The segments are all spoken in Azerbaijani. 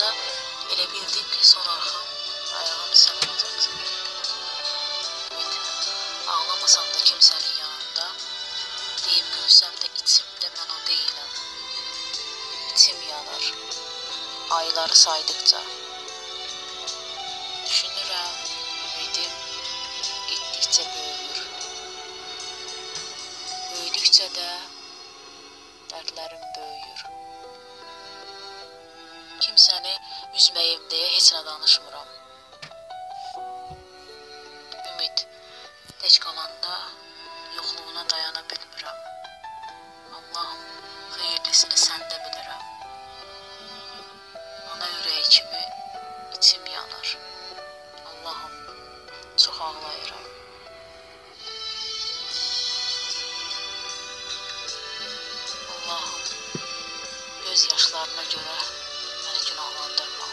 olanda elə bildim ki, son arxam, ayağım sən olacaqsan. Ağlamasam da kimsənin yanında, deyib gülsəm də içimdə mən o deyiləm. İçim yanar, ayları saydıqca. Düşünürəm, ümidim getdikcə böyüyür. Böyüdükcə də dərdlərim böyüyür. Kimsəni üzməyim deyə heç nə danışmıram. Ümid, tək qalanda yoxluğuna dayana bilmirəm. Allahım, xeyirlisini səndə bilirəm. Ana ürəyi kimi içim yanar. Allahım, çox ağlayıram. Allahım, göz yaşlarına görə məni günahlandırma.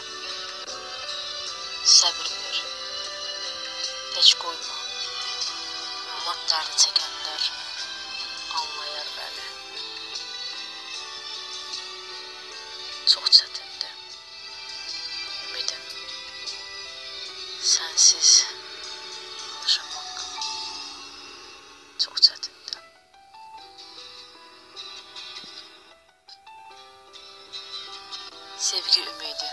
Səbr ver, tək qoyma. Övlad dərdi çəkənlər anlayar məni. Çox çətindir. Ümidim, sənsiz yaşamaq çox çətindir. Sevgi ümidi.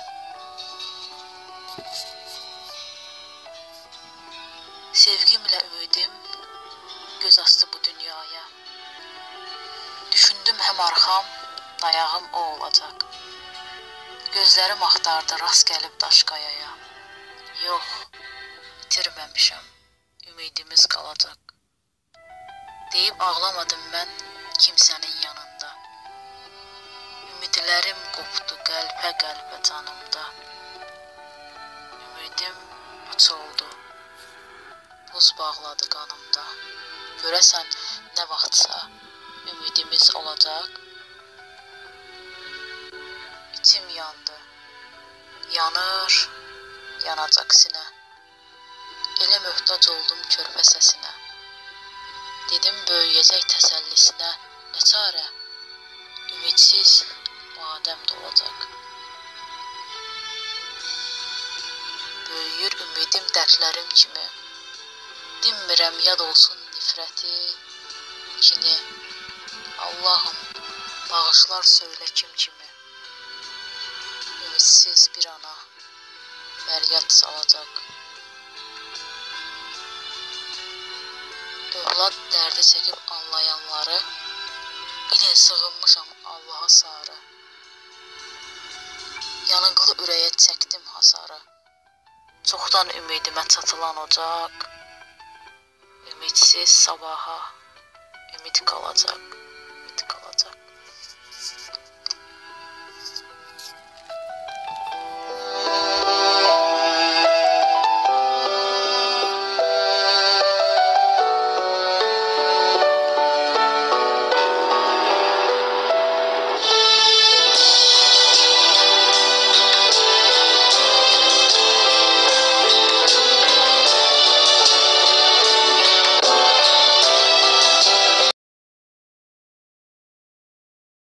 Sevgimlə ümidim göz astı bu dünyaya. Düşündüm həm arxam, dayağım o olacaq. Gözlərim axtardı, rast gəlib daşqayaya. Yox, itirməmişəm, ümidimiz qalacaq. Deyib ağlamadım mən kimsənin yanında. Ümidlərim qopdu qəlpə-qəlpə canımda. Ümidim puç oldu, buz bağladı qanımda. Görəsən nə vaxtsa ümidimiz olacaq. İçim yandı, yanır, yanacaq sinə. Elə möhtac oldum körpə səsinə. Dedim böyüyəcək təsəllisinə, nə çarə, ümidsiz badəm dolacaq. Böyüyür ümidim dərdlərim kimi. Dinmirəm yad olsun nifrəti, kini. Allahım, bağışlar söylə kim kimi. Ümidsiz bir ana fəryad salacaq. Övlad dərdi çəkib anlayanları, bilin sığınmışam Allaha sarı. Yanıqlı ürəyə çəkdim hasarı. Çoxdan ümidimə çatılan ocaq, ümidsiz sabaha ümid qalacaq.